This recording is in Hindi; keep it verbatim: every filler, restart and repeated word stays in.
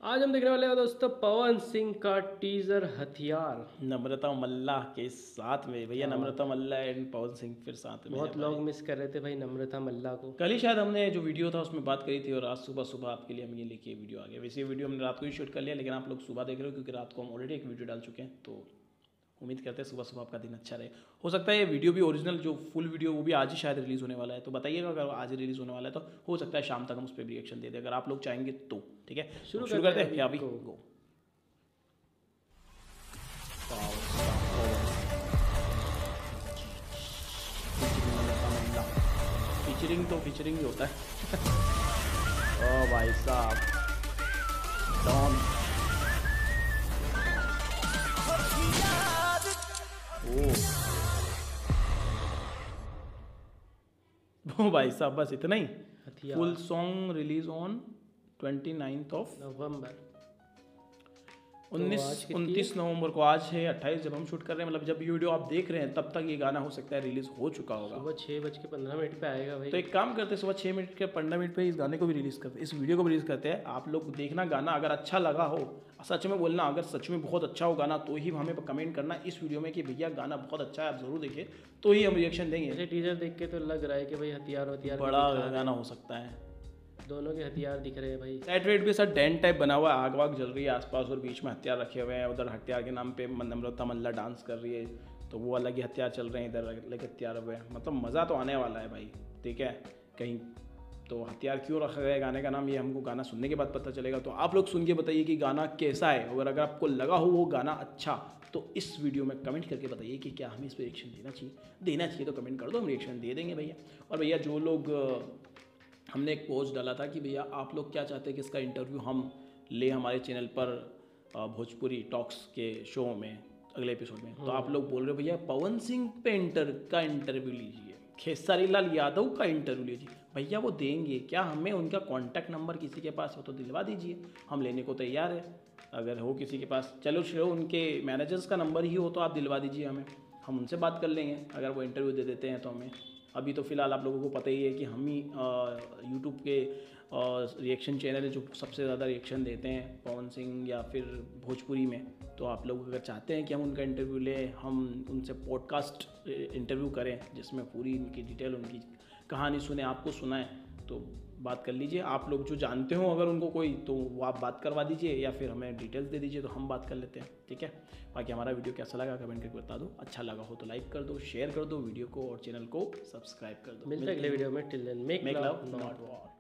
आज हम देखने वाले हैं दोस्तों पवन सिंह का टीजर हथियार नम्रता मल्लाह के साथ में। भैया नम्रता मल्लाह एंड पवन सिंह फिर साथ में। बहुत लोग मिस कर रहे थे भाई नम्रता मल्लाह को। कल ही शायद हमने जो वीडियो था उसमें बात करी थी और आज सुबह सुबह आपके लिए हम ये लेके वीडियो आ गया। वैसे ये वीडियो हमने रात को ही शूट कर लिया, लेकिन आप लोग सुबह देख रहे हो क्योंकि रात को हम ऑलरेडी एक वीडियो डाल चुके हैं। तो उम्मीद करते हैं सुबह सुबह आपका दिन अच्छा रहे। हो सकता है ये वीडियो भी ओरिजिनल जो फुल वीडियो वो भी आज ही शायद रिलीज़ होने वाला है, तो बताइएगा अगर आज ही रिलीज़ होने वाला है तो हो सकता है शाम तक हम उस पर भी रिएक्शन दे दें अगर आप लोग चाहेंगे तो। ठीक है, शुरू शुरू करते हैं। अभी गो फीचरिंग तो फीचरिंग ही होता है। ओ भाई साहब डॉन। ओ भाई साहब बस इतना ही। Full song release on twenty ninth of November उन्नीस उनतीस नवंबर को। आज है अट्ठाईस जब हम शूट कर रहे हैं, मतलब जब ये वीडियो आप देख रहे हैं तब तक ये गाना हो सकता है रिलीज हो चुका होगा। सुबह छः बज के पंद्रह मिनट पे आएगा भाई। तो एक काम करते हैं सुबह छः मिनट के पंद्रह मिनट पे इस गाने को भी रिलीज करते हैं, इस वीडियो को भी रिलीज करते हैं। आप लोग देखना गाना, अगर अच्छा लगा हो सच में बोलना, अगर सच में बहुत अच्छा हो गाना तो ही हमें कमेंट करना इस वीडियो में कि भैया गाना बहुत अच्छा है, आप जरूर देखिए, तो ही हम रिएक्शन देंगे। टीजर देख के तो लग रहा है कि भाई हथियार हथियार बड़ा गाना हो सकता है। दोनों के हथियार दिख रहे हैं भाई। साइड वेट भी सर डैन टाइप बना हुआ है, आग वाग जल रही है आसपास और बीच में हथियार रखे हुए हैं। उधर हथियार के नाम पे नम्रता मल्लाह डांस कर रही है, तो वो अलग ही हथियार चल रहे हैं, इधर अलग हथियार हुए हैं। मतलब मज़ा तो आने वाला है भाई। ठीक है, कहीं तो हथियार क्यों रखा गया है गाने का नाम, ये हमको गाना सुनने के बाद पता चलेगा। तो आप लोग सुन के बताइए कि गाना कैसा है, और अगर आपको लगा हो वो गाना अच्छा तो इस वीडियो में कमेंट करके बताइए कि क्या हमें इस पर रिएक्शन देना चाहिए। देना चाहिए तो कमेंट कर दो, हम रिएक्शन दे देंगे भैया। और भैया जो लोग, हमने एक पोस्ट डाला था कि भैया आप लोग क्या चाहते हैं कि इसका इंटरव्यू हम ले हमारे चैनल पर भोजपुरी टॉक्स के शो में अगले एपिसोड में। तो आप लोग बोल रहे हो भैया पवन सिंह पे इंटर का इंटरव्यू लीजिए, खेसारी लाल यादव का इंटरव्यू लीजिए। भैया वो देंगे क्या हमें? उनका कॉन्टैक्ट नंबर किसी के पास हो तो दिलवा दीजिए, हम लेने को तैयार है। अगर हो किसी के पास, चलो चलो उनके मैनेजर्स का नंबर ही हो तो आप दिलवा दीजिए हमें, हम उनसे बात कर लेंगे अगर वो इंटरव्यू दे देते हैं तो हमें। अभी तो फ़िलहाल आप लोगों को पता ही है कि हम ही यूट्यूब के रिएक्शन चैनल है जो सबसे ज़्यादा रिएक्शन देते हैं पवन सिंह या फिर भोजपुरी में। तो आप लोग अगर चाहते हैं कि हम उनका इंटरव्यू लें, हम उनसे पॉडकास्ट इंटरव्यू करें जिसमें पूरी उनकी डिटेल, उनकी कहानी सुने, आपको सुनाएं, तो बात कर लीजिए। आप लोग जो जानते हो अगर उनको कोई, तो वो आप बात करवा दीजिए या फिर हमें डिटेल्स दे दीजिए तो हम बात कर लेते हैं। ठीक है, बाकी हमारा वीडियो कैसा लगा कमेंट करके बता दो। अच्छा लगा हो तो लाइक कर दो, शेयर कर दो वीडियो को और चैनल को सब्सक्राइब कर दो। मिलते हैं अगले वीडियो में। Till then make love not war.